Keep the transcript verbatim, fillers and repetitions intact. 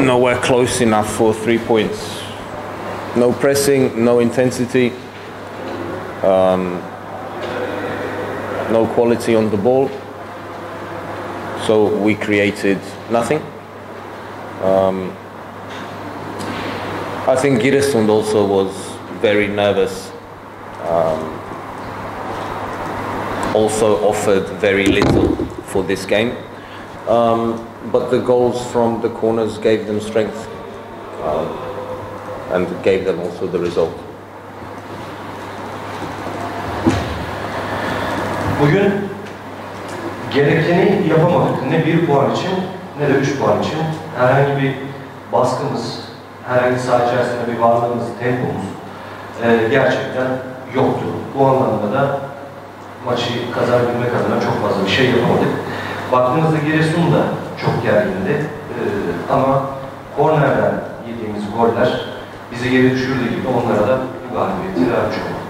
nowhere close enough for three points. No pressing, no intensity, um, no quality on the ball. So we created nothing. Um, I think Giresun also was very nervous. Um, also offered very little for this game. Um, but the goals from the corners gave them strength um, and gave them also the result. Bugün gerekeni yapamadık. Ne bir puan için ne de üç puan için. Herhangi bir baskımız, herhangi saha içerisinde bir varlığımız, tempomuz e, gerçekten yoktu. Bu anlamda da maçı kazanabilmek adına çok fazla bir şey yapamadık. Baktığımızda Giresun da çok gergindi. Ee, ama kornerden yediğimiz goller bizi geri düşürdüğü gibi onlara da bir galibiyeti vermiş olduk.